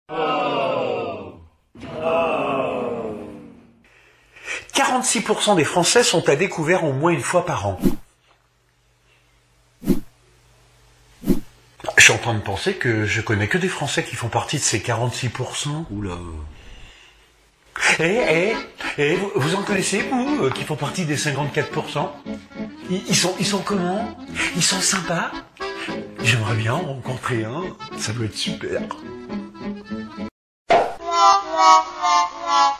46% des Français sont à découvert au moins une fois par an. Je suis en train de penser que je connais que des Français qui font partie de ces 46%. Oula. Vous en connaissez, vous, qui font partie des 54%? Ils sont comment? Ils sont sympas? J'aimerais bien en rencontrer un, ça doit être super.